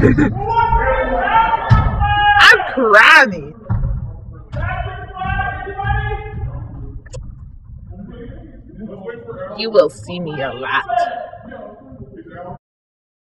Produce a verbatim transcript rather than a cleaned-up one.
I'm Carani. You will see me a lot.